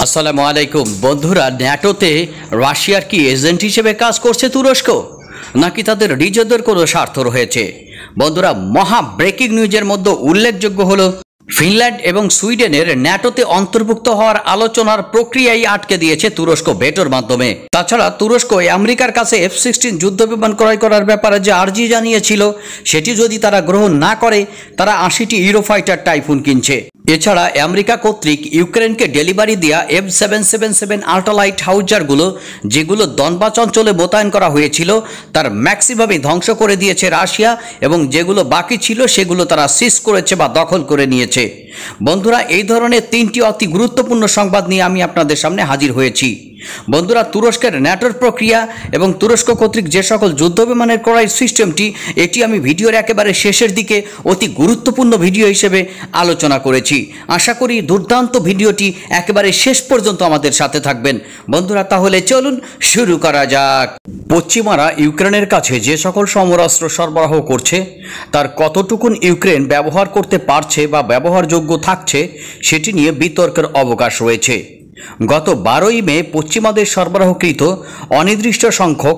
আসসালামু আলাইকুম বন্ধুরা, ন্যাটোতে রাশিয়ার কি এজেন্ট হিসেবে কাজ করছে তুরস্ক, নাকি তাদের নিজেদের কোনো স্বার্থ রয়েছে? বন্ধুরা, মহা ব্রেকিং নিউজের মধ্যে উল্লেখযোগ্য হলো ফিনল্যান্ড এবং সুইডেনের ন্যাটোতে অন্তর্ভুক্ত হওয়ার আলোচনার প্রক্রিয়াই আটকে দিয়েছে তুরস্ক ভেটোর মাধ্যমে। তাছাড়া তুরস্ক আমেরিকার কাছে F-16 যুদ্ধবিমান ক্রয় করার ব্যাপারে যে আর্জি জানিয়েছিল, সেটি যদি তারা গ্রহণ না করে, তারা 80টি ইউরোফাইটার টাইফুন কিনছে। এছাড়া আমেরিকা কর্তৃক ইউক্রেনকে ডেলিভারি দেওয়া M777 আল্ট্রালাইট হাউজারগুলো, যেগুলো দনবাস অঞ্চলে মোতায়েন করা হয়েছিল, তার ম্যাক্সিমামই ধ্বংস করে দিয়েছে রাশিয়া, এবং যেগুলো বাকি ছিল সেগুলো তারা সিজ করেছে বা দখল করে নিয়েছে। বন্ধুরা, এই ধরনের তিনটি অতি গুরুত্বপূর্ণ সংবাদ নিয়ে আমি আপনাদের সামনে হাজির হয়েছি। বন্ধুরা, তুরস্কের ন্যাটোর প্রক্রিয়া এবং তুরস্ক কর্তৃক যে সকল যুদ্ধবিমানের ক্রয় সিস্টেমটি, এটি আমি ভিডিওর একেবারে শেষের দিকে অতি গুরুত্বপূর্ণ ভিডিও হিসেবে আলোচনা করেছি। আশা করি দুর্দান্ত ভিডিওটি একেবারে শেষ পর্যন্ত আমাদের সাথে থাকবেন। বন্ধুরা, তাহলে চলুন শুরু করা যাক। পশ্চিমারা ইউক্রেনের কাছে যে সকল সমরাস্ত্র সরবরাহ করছে, তার কতটুকুন ইউক্রেন ব্যবহার করতে পারছে বা ব্যবহারযোগ্য থাকছে, সেটি নিয়ে বিতর্কের অবকাশ রয়েছে। গত 12ই মে পশ্চিমাদের সরবরাহকৃত অনির্দিষ্ট সংখ্যক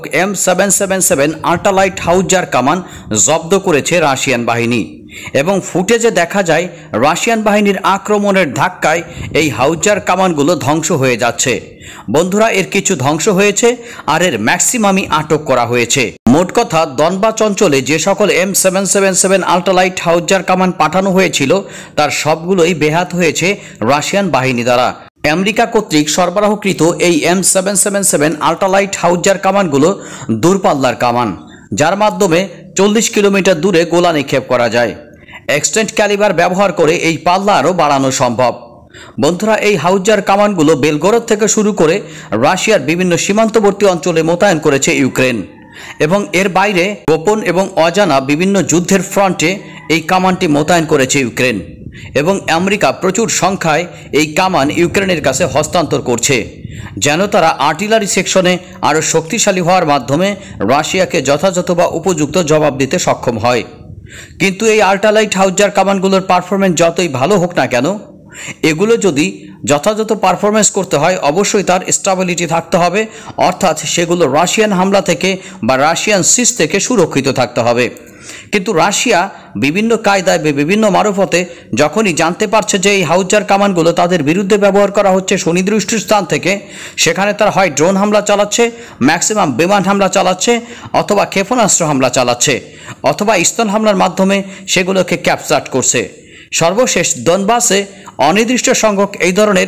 M777 আল্ট্রালাইট হাউজার কামান জব্দ করেছে রাশিয়ান বাহিনী, এবং ফুটেজে দেখা যায় রাশিয়ান বাহিনীর আক্রমণের ধাক্কায় এই হাউজার কামানগুলো ধ্বংস হয়ে যাচ্ছে। বন্ধুরা, এর কিছু ধ্বংস হয়েছে আর এর ম্যাক্সিমামই আটক করা হয়েছে। মোট কথা, দনবাস অঞ্চলে যে সকল M777 আল্ট্রালাইট হাউজার কামান পাঠানো হয়েছিল, তার সবগুলোই বেহাত হয়েছে রাশিয়ান বাহিনী দ্বারা। আমেরিকা কর্তৃক সরবরাহকৃত এই M777 আল্ট্রালাইট হাউজার কামানগুলো দূরপাল্লার কামান, যার মাধ্যমে 40 কিলোমিটার দূরে গোলা নিক্ষেপ করা যায়। এক্সটেন্ড ক্যালিবার ব্যবহার করে এই পাল্লা আরও বাড়ানো সম্ভব। বন্ধুরা, এই হাউজার কামানগুলো বেলগরদ থেকে শুরু করে রাশিয়ার বিভিন্ন সীমান্তবর্তী অঞ্চলে মোতায়েন করেছে ইউক্রেন, এবং এর বাইরে গোপন এবং অজানা বিভিন্ন যুদ্ধের ফ্রন্টে এই কামানটি মোতায়েন করেছে ইউক্রেন, এবং আমেরিকা প্রচুর সংখ্যায় এই কামান ইউক্রেনের কাছে হস্তান্তর করছে, যেন তারা আর্টিলারি সেকশনে আরও শক্তিশালী হওয়ার মাধ্যমে রাশিয়াকে যথাযথ বা উপযুক্ত জবাব দিতে সক্ষম হয়। কিন্তু এই আল্ট্রালাইট হাউজার কামানগুলোর পারফরমেন্স যতই ভালো হোক না কেন, এগুলো যদি যথাযথ পারফরমেন্স করতে হয়, অবশ্যই তার স্টেবিলিটি থাকতে হবে, অর্থাৎ সেগুলো রাশিয়ান হামলা থেকে বা রাশিয়ান সিজ থেকে সুরক্ষিত থাকতে হবে। কিন্তু রাশিয়া বিভিন্ন কায়দায় বা বিভিন্ন মারফতে যখনই জানতে পারছে যে এই হাউজার কামানগুলো তাদের বিরুদ্ধে ব্যবহার করা হচ্ছে সুনির্দিষ্ট স্থান থেকে, সেখানে তারা হয় ড্রোন হামলা চালাচ্ছে, ম্যাক্সিমাম বিমান হামলা চালাচ্ছে, অথবা ক্ষেপণাস্ত্র হামলা চালাচ্ছে, অথবা স্থল হামলার মাধ্যমে সেগুলোকে ক্যাপচার করছে। সর্বশেষ দনবাসে অনির্দিষ্ট সংখ্যক এই ধরনের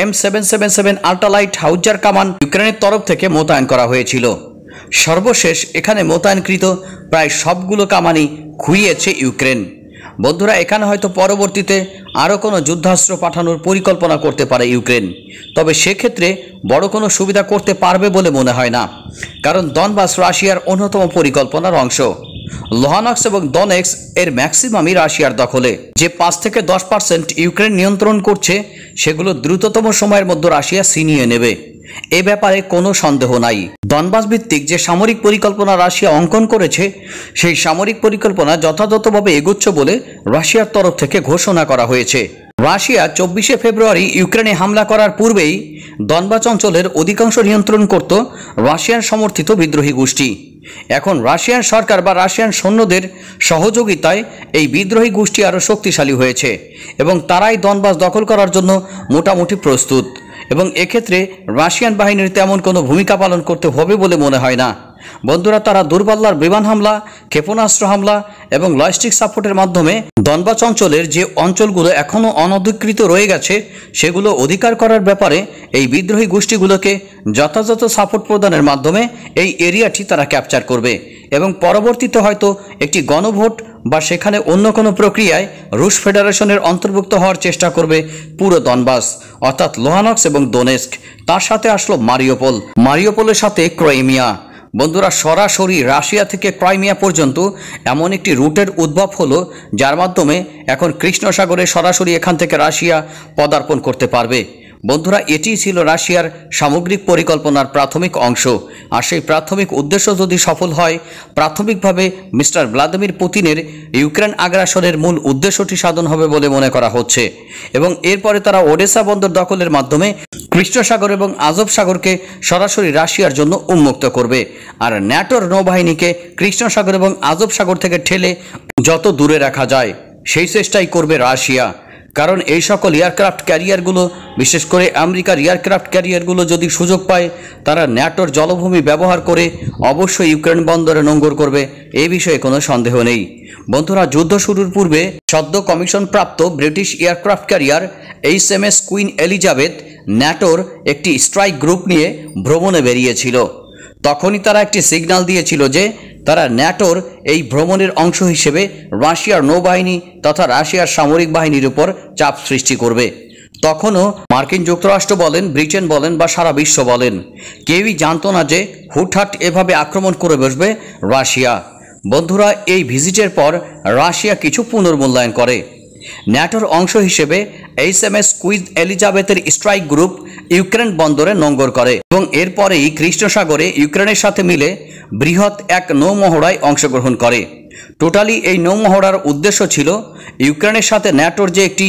M777 আল্ট্রালাইট হাউজার কামান ইউক্রেনের তরফ থেকে মোতায়েন করা হয়েছিল। সর্বশেষ এখানে মোতায়েনকৃত প্রায় সবগুলো কামানই খুইয়েছে ইউক্রেন। বন্ধুরা, এখানে হয়তো পরবর্তীতে আরও কোনো যুদ্ধাস্ত্র পাঠানোর পরিকল্পনা করতে পারে ইউক্রেন, তবে সেক্ষেত্রে বড় কোনো সুবিধা করতে পারবে বলে মনে হয় না, কারণ দনবাস রাশিয়ার অন্যতম পরিকল্পনার অংশ। লুহানস্ক এবং দনেক্স এর ম্যাক্সিমামই রাশিয়ার দখলে। যে 5 থেকে 10% ইউক্রেন নিয়ন্ত্রণ করছে, সেগুলো দ্রুততম সময়ের মধ্যে রাশিয়া ছিনিয়ে নেবে, এ ব্যাপারে কোনো সন্দেহ নাই। দনবাস ভিত্তিক যে সামরিক পরিকল্পনা রাশিয়া অঙ্কন করেছে, সেই সামরিক পরিকল্পনা যথাযথভাবে এগোচ্ছে বলে রাশিয়ার তরফ থেকে ঘোষণা করা হয়েছে। রাশিয়া 24শে ফেব্রুয়ারি ইউক্রেনে হামলা করার পূর্বেই দনবাস অঞ্চলের অধিকাংশ নিয়ন্ত্রণ করত রাশিয়ান সমর্থিত বিদ্রোহী গোষ্ঠী। এখন রাশিয়ান সরকার বা রাশিয়ান সৈন্যদের সহযোগিতায় এই বিদ্রোহী গোষ্ঠী আরও শক্তিশালী হয়েছে, এবং তারাই দনবাস দখল করার জন্য মোটামুটি প্রস্তুত, এবং এক্ষেত্রে রাশিয়ান বাহিনীর তেমন কোনো ভূমিকা পালন করতে হবে বলে মনে হয় না। বন্ধুরা, তারা দূরপাল্লার বিমান হামলা, ক্ষেপণাস্ত্র হামলা এবং লজিস্টিক সাপোর্টের মাধ্যমে দনবাস অঞ্চলের যে অঞ্চলগুলো এখনও অনধিকৃত রয়ে গেছে, সেগুলো অধিকার করার ব্যাপারে এই বিদ্রোহী গোষ্ঠীগুলোকে যথাযথ সাপোর্ট প্রদানের মাধ্যমে এই এরিয়াটি তারা ক্যাপচার করবে, এবং পরবর্তীতে হয়তো একটি গণভোট বা সেখানে অন্য কোনো প্রক্রিয়ায় রুশ ফেডারেশনের অন্তর্ভুক্ত হওয়ার চেষ্টা করবে পুরো দনবাস, অর্থাৎ লুহানস্ক এবং দোনেস্ক। তার সাথে আসলো মারিওপোলের সাথে ক্রাইমিয়া। বন্ধুরা, সরাসরি রাশিয়া থেকে ক্রাইমিয়া পর্যন্ত এমন একটি রুটের উদ্ভব হলো, যার মাধ্যমে এখন কৃষ্ণ সাগরে সরাসরি এখান থেকে রাশিয়া পদার্পণ করতে পারবে। বন্ধুরা, এটিই ছিল রাশিয়ার সামগ্রিক পরিকল্পনার প্রাথমিক অংশ। আর সেই প্রাথমিক উদ্দেশ্য যদি সফল হয়, প্রাথমিকভাবে মিস্টার ভ্লাদিমির পুতিনের ইউক্রেন আগ্রাসনের মূল উদ্দেশ্যটি সাধন হবে বলে মনে করা হচ্ছে। এবং এরপরে তারা ওডেসা বন্দর দখলের মাধ্যমে কৃষ্ণ সাগর এবং আজব সাগরকে সরাসরি রাশিয়ার জন্য উন্মুক্ত করবে। আর ন্যাটোর নৌবাহিনীকে কৃষ্ণ সাগর এবং আজব সাগর থেকে ঠেলে যত দূরে রাখা যায় সেই চেষ্টাই করবে রাশিয়া। কারণ এই সকল এয়ারক্রাফট ক্যারিয়ারগুলো, বিশেষ করে আমেরিকার এয়ারক্রাফট ক্যারিয়ারগুলো যদি সুযোগ পায়, তারা ন্যাটোর জলভূমি ব্যবহার করে অবশ্যই ইউক্রেন বন্দরে নোঙর করবে, এই বিষয়ে কোনো সন্দেহ নেই। বন্ধুরা, যুদ্ধ শুরুর পূর্বে সদ্য কমিশনপ্রাপ্ত British aircraft carrier HMS Queen Elizabeth ন্যাটোর একটি স্ট্রাইক গ্রুপ নিয়ে ভ্রমণে বেরিয়েছিল। তখনই তারা একটি সিগন্যাল দিয়েছিল যে তারা ন্যাটোর এই ভ্রমণের অংশ হিসেবে রাশিয়ার নৌবাহিনী তথা রাশিয়ার সামরিক বাহিনীর উপর চাপ সৃষ্টি করবে। তখনও মার্কিন যুক্তরাষ্ট্র বলেন, ব্রিটেন বলেন বা সারা বিশ্ব বলেন, কেউই জানতো না যে হুটহাট এভাবে আক্রমণ করে বসবে রাশিয়া। বন্ধুরা, এই ভিজিটের পর রাশিয়া কিছু পুনর্মূল্যায়ন করে। ন্যাটোর অংশ হিসেবে HMS কুইন এলিজাবেথের স্ট্রাইক গ্রুপ ইউক্রেন বন্দরে নোঙর করে এবং এরপরেই কৃষ্ণ সাগরে ইউক্রেনের সাথে মিলে বৃহৎ এক নৌমহড়ায় অংশগ্রহণ করে। টোটালি এই নৌমহড়ার উদ্দেশ্য ছিল ইউক্রেনের সাথে ন্যাটোর যে একটি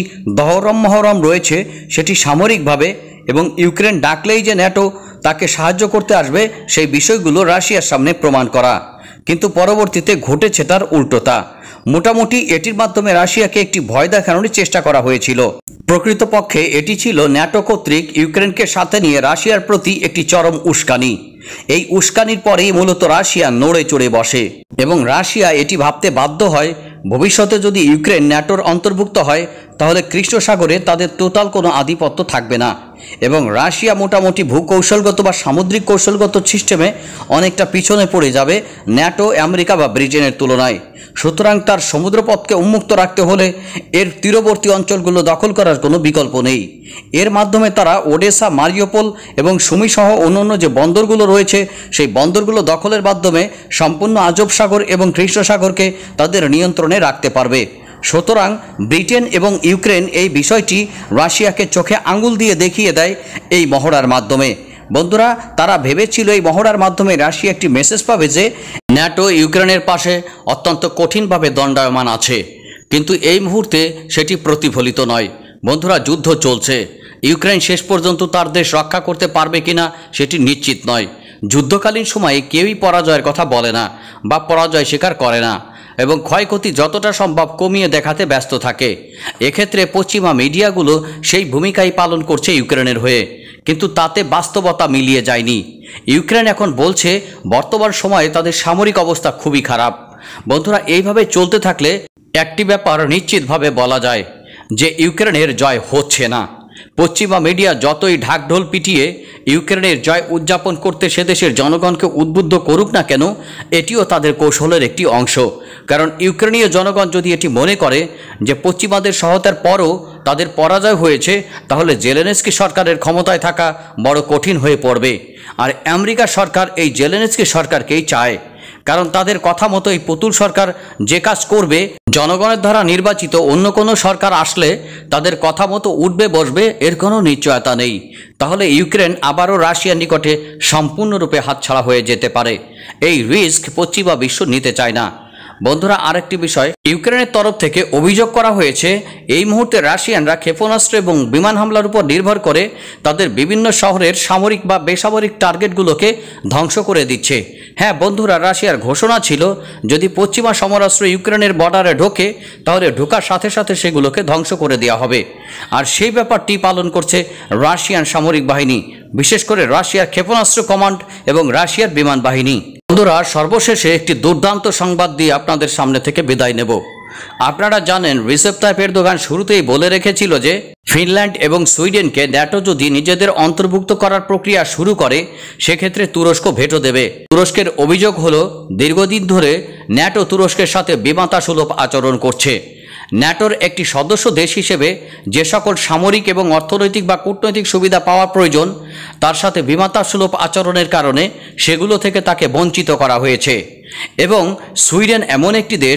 মহরম রয়েছে সেটি সামরিকভাবে, এবং ইউক্রেন ডাকলেই যে ন্যাটো তাকে সাহায্য করতে আসবে সেই বিষয়গুলো রাশিয়ার সামনে প্রমাণ করা। কিন্তু পরবর্তীতে ঘটেছে তার উল্টোটা। মোটামুটি এটির মাধ্যমে রাশিয়াকে একটি ভয় দেখানোর চেষ্টা করা হয়েছিল। প্রকৃতপক্ষে এটি ছিল ন্যাটো কর্তৃক ইউক্রেনকে সাথে নিয়ে রাশিয়ার প্রতি একটি চরম উস্কানি। এই উস্কানির পরেই মূলত রাশিয়া নড়ে চড়ে বসে এবং রাশিয়া এটি ভাবতে বাধ্য হয়, ভবিষ্যতে যদি ইউক্রেন ন্যাটোর অন্তর্ভুক্ত হয় তাহলে কৃষ্ণ সাগরে তাদের টোটাল কোনো আধিপত্য থাকবে না এবং রাশিয়া মোটামুটি ভূকৌশলগত বা সামুদ্রিক কৌশলগত সিস্টেমে অনেকটা পিছনে পড়ে যাবে ন্যাটো, আমেরিকা বা ব্রিটেনের তুলনায়। সুতরাং তার সমুদ্রপথকে উন্মুক্ত রাখতে হলে এর তীরবর্তী অঞ্চলগুলো দখল করার কোনো বিকল্প নেই। এর মাধ্যমে তারা ওডেসা, মারিউপোল এবং সুমি সহ অন্যান্য যে বন্দরগুলো রয়েছে সেই বন্দরগুলো দখলের মাধ্যমে সম্পূর্ণ আজব সাগর এবং কৃষ্ণ সাগরকে তাদের নিয়ন্ত্রণে রাখতে পারবে। সুতরাং ব্রিটেন এবং ইউক্রেন এই বিষয়টি রাশিয়াকে চোখে আঙুল দিয়ে দেখিয়ে দেয় এই মহড়ার মাধ্যমে। বন্ধুরা, তারা ভেবেছিল এই মহড়ার মাধ্যমে রাশিয়া একটি মেসেজ পাবে যে ন্যাটো ইউক্রেনের পাশে অত্যন্ত কঠিনভাবে দণ্ডায়মান আছে, কিন্তু এই মুহূর্তে সেটি প্রতিফলিত নয়। বন্ধুরা, যুদ্ধ চলছে। ইউক্রেন শেষ পর্যন্ত তার দেশ রক্ষা করতে পারবে কিনা সেটি নিশ্চিত নয়। যুদ্ধকালীন সময়ে কেউই পরাজয়ের কথা বলে না বা পরাজয় স্বীকার করে না এবং ক্ষয়ক্ষতি যতটা সম্ভব কমিয়ে দেখাতে ব্যস্ত থাকে। এক্ষেত্রে পশ্চিমা মিডিয়াগুলো সেই ভূমিকাই পালন করছে ইউক্রেনের হয়ে, কিন্তু তাতে বাস্তবতা মিলিয়ে যায়নি। ইউক্রেন এখন বলছে বর্তমান সময়ে তাদের সামরিক অবস্থা খুবই খারাপ। বন্ধুরা, এইভাবে চলতে থাকলে একটি ব্যাপার নিশ্চিতভাবে বলা যায় যে ইউক্রেনের জয় হচ্ছে না। পশ্চিমা মিডিয়া যতই ঢাকঢোল পিটিয়ে ইউক্রেনের জয় উদযাপন করতে সে দেশের জনগণকে উদ্বুদ্ধ করুক না কেন, এটিও তাদের কৌশলের একটি অংশ। কারণ ইউক্রেনীয় জনগণ যদি এটি মনে করে যে পশ্চিমাদের সহায়তার পরও তাদের পরাজয় হয়েছে, তাহলে জেলেনস্কি সরকারের ক্ষমতায় থাকা বড় কঠিন হয়ে পড়বে। আর আমেরিকা সরকার এই জেলেনস্কি সরকারকেই চায়, কারণ তাদের কথা মতো এই পুতুল সরকার যে কাজ করবে, জনগণের দ্বারা নির্বাচিত অন্য কোনো সরকার আসলে তাদের কথা মতো উঠবে বসবে এর কোনো নিশ্চয়তা নেই। তাহলে ইউক্রেন আবারও রাশিয়ার নিকটে সম্পূর্ণরূপে হাতছাড়া হয়ে যেতে পারে। এই রিস্ক পশ্চিমা বিশ্ব নিতে চায় না। বন্ধুরা, আরেকটি বিষয়, ইউক্রেনের তরফ থেকে অভিযোগ করা হয়েছে এই মুহূর্তে রাশিয়ানরা ক্ষেপণাস্ত্র এবং বিমান হামলার উপর নির্ভর করে তাদের বিভিন্ন শহরের সামরিক বা বেসামরিক টার্গেটগুলোকে ধ্বংস করে দিচ্ছে। হ্যাঁ বন্ধুরা, রাশিয়ার ঘোষণা ছিল যদি পশ্চিমা সমরাস্ত্র ইউক্রেনের বর্ডারে ঢোকে তাহলে ঢোকার সাথে সাথে সেগুলোকে ধ্বংস করে দেওয়া হবে। আর সেই ব্যাপারটি পালন করছে রাশিয়ান সামরিক বাহিনী, বিশেষ করে রাশিয়ার ক্ষেপণাস্ত্র কমান্ড এবং রাশিয়ার বিমান বাহিনী। বন্ধুরা, সর্বশেষে একটি দুর্দান্ত সংবাদ দিয়ে আপনাদের সামনে থেকে বিদায় নেব। আপনারা জানেন রিসেপ তাইপ এরদোগান শুরুতেই বলে রেখেছিল যে ফিনল্যান্ড এবং সুইডেনকে ন্যাটো যদি নিজেদের অন্তর্ভুক্ত করার প্রক্রিয়া শুরু করে সেক্ষেত্রে তুরস্ক ভেটো দেবে। তুরস্কের অভিযোগ হলো দীর্ঘদিন ধরে ন্যাটো তুরস্কের সাথে বিমাতাসুলভ আচরণ করছে। ন্যাটোর একটি সদস্য দেশ হিসেবে যে সকল সামরিক এবং অর্থনৈতিক বা কূটনৈতিক সুবিধা পাওয়া প্রয়োজন তার সাথে বিমাতাসুলভ আচরণের কারণে সেগুলো থেকে তাকে বঞ্চিত করা হয়েছে। এবং সুইডেন এমন একটি দেশ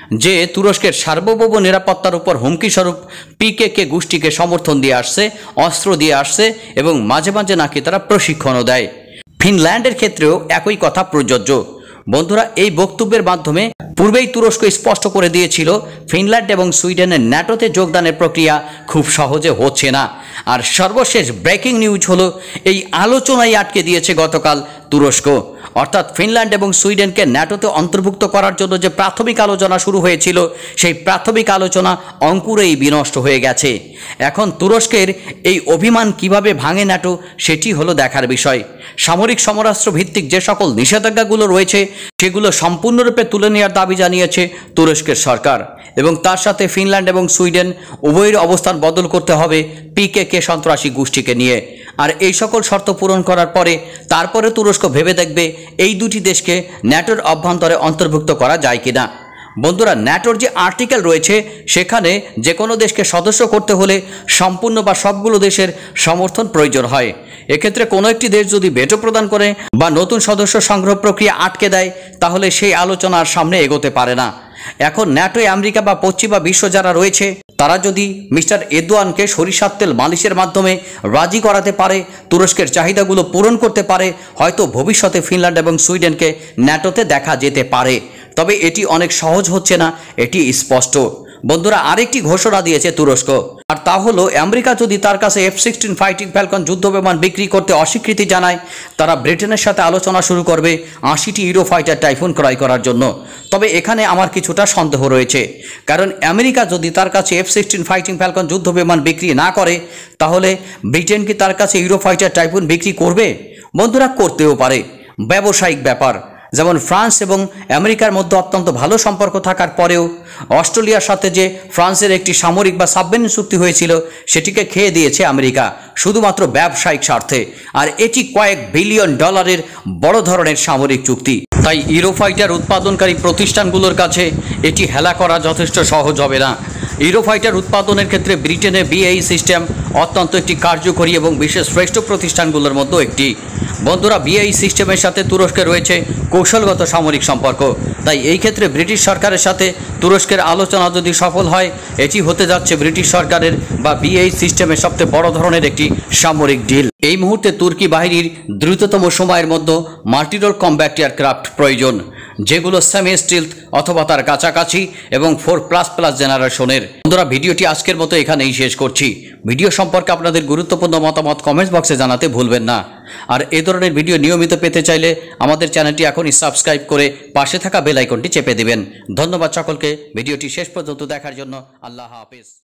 যে তুরস্কের সার্বভৌম নিরাপত্তার উপর হুমকি স্বরূপ পিকেকে গোষ্ঠীকে সমর্থন দিয়ে আসছে, অস্ত্র দিয়ে আসছে এবং মাঝে মাঝে নাকি তারা প্রশিক্ষণও দেয়। ফিনল্যান্ডের ক্ষেত্রেও একই কথা প্রযোজ্য। বন্ধুরা, এই বক্তব্যের মাধ্যমে পূর্বেই তুরস্ক স্পষ্ট করে দিয়েছিল ফিনল্যান্ড এবং সুইডেনের ন্যাটোতে যোগদানের প্রক্রিয়া খুব সহজে হচ্ছে না। আর সর্বশেষ ব্রেকিং নিউজ হলো এই আলোচনায় আটকে দিয়েছে গতকাল তুরস্ক। অর্থাৎ ফিনল্যান্ড এবং সুইডেনকে ন্যাটোতে অন্তর্ভুক্ত করার জন্য যে প্রাথমিক আলোচনা শুরু হয়েছিল, সেই প্রাথমিক আলোচনা অঙ্কুরেই বিনষ্ট হয়ে গেছে। এখন তুরস্কের এই অভিমান কিভাবে ভাঙে ন্যাটো, সেটি হলো দেখার বিষয়। সামরিক সমরাস্ত্র ভিত্তিক যে সকল নিষেধাজ্ঞাগুলো রয়েছে সেগুলো সম্পূর্ণরূপে তুলে নেওয়ার দাবি জানিয়েছে তুরস্কের সরকার, এবং তার সাথে ফিনল্যান্ড এবং সুইডেন উভয়ের অবস্থান বদল করতে হবে পিকেকে সন্ত্রাসী গোষ্ঠীকে নিয়ে। আর এই সকল শর্ত পূরণ করার পরে তারপরে তুরস্ক ভেবে দেখবে এই দুটি দেশকে ন্যাটোর অভ্যন্তরে অন্তর্ভুক্ত করা যায় কিনা। বন্ধুরা, ন্যাটোর যে আর্টিকেল রয়েছে সেখানে যে কোনো দেশকে সদস্য করতে হলে সম্পূর্ণ বা সবগুলো দেশের সমর্থন প্রয়োজন হয়। এক্ষেত্রে কোনো একটি দেশ যদি ভেটো প্রদান করে বা নতুন সদস্য সংগ্রহ প্রক্রিয়া আটকে দেয়, তাহলে সেই আলোচনার সামনে এগোতে পারে না। এখন ন্যাটো আমেরিকা বা পশ্চিমা বিশ্ব যারা রয়েছে তারা যদি মিস্টার এরদোয়ানকে সরিষার তেল মালিশের মাধ্যমে রাজি করাতে পারে, তুরস্কের চাহিদাগুলো পূরণ করতে পারে, হয়তো ভবিষ্যতে ফিনল্যান্ড এবং সুইডেনকে ন্যাটোতে দেখা যেতে পারে। তবে এটি অনেক সহজ হচ্ছে না, এটি স্পষ্ট। বন্ধুরা, আরেকটি ঘোষণা দিয়েছে তুরস্ক, আর তা হলো আমেরিকা যদি তার কাছে F-16 ফাইটিং ফ্যালকন যুদ্ধবিমান বিক্রি করতে অস্বীকৃতি জানায়, তারা ব্রিটেনের সাথে আলোচনা শুরু করবে 80টি ইউরোফাইটার টাইফুন ক্রয় করার জন্য। তবে এখানে আমার কিছুটা সন্দেহ রয়েছে, কারণ আমেরিকা যদি তার কাছে F-16 ফাইটিং ফ্যালকন যুদ্ধবিমান বিক্রি না করে, তাহলে ব্রিটেন কি তার কাছে ইউরোফাইটার টাইফুন বিক্রি করবে? বন্ধুরা, করতেও পারে, ব্যবসায়িক ব্যাপার। যেমন ফ্রান্স এবং আমেরিকার মধ্যে অত্যন্ত ভালো সম্পর্ক থাকার পরেও অস্ট্রেলিয়ার সাথে যে ফ্রান্সের একটি সামরিক বা সাবমেরিন চুক্তি হয়েছিল সেটিকে খেয়ে দিয়েছে আমেরিকা শুধুমাত্র ব্যবসায়িক স্বার্থে। আর এটি কয়েক বিলিয়ন ডলারের বড় ধরনের সামরিক চুক্তি। তাই ইউরোফাইটার উৎপাদনকারী প্রতিষ্ঠানগুলোর কাছে এটি হেলা করা যথেষ্ট সহজ হবে না। ইউরোফাইটার উৎপাদনের ক্ষেত্রে ব্রিটেনের BAE সিস্টেম অত্যন্ত একটি কার্যকরী এবং বিশেষ শ্রেষ্ঠ প্রতিষ্ঠানগুলোর মধ্যে একটি। বন্ধুরা, BAE সিস্টেমের সাথে তুরস্কের রয়েছে কৌশলগত সামরিক সম্পর্ক। তাই এই ক্ষেত্রে ব্রিটিশ সরকারের সাথে তুরস্কের আলোচনা যদি সফল হয়, এটি হতে যাচ্ছে ব্রিটিশ সরকারের বা BAE সিস্টেমের সবচেয়ে বড় ধরনের একটি সামরিক ডিল। এই মুহূর্তে তুর্কি বাহিনীর দ্রুততম সময়ের মধ্যে মাল্টিরোল কমব্যাট এয়ারক্রাফট প্রয়োজন, যেগুলো সেমি স্টিলথ অথবা তার কাছাকাছি এবং 4++ জেনারেশনের। বন্ধুরা, ভিডিওটি আজকের মতো এখানেই শেষ করছি। ভিডিও সম্পর্কে আপনাদের গুরুত্বপূর্ণ মতামত কমেন্টস বক্সে জানাতে ভুলবেন না। আর এই ধরনের ভিডিও নিয়মিত পেতে চাইলে আমাদের চ্যানেলটি এখনই সাবস্ক্রাইব করে পাশে থাকা বেল আইকনটি চেপে দিবেন। ধন্যবাদ সকলকে ভিডিওটি শেষ পর্যন্ত দেখার জন্য। আল্লাহ হাফেজ।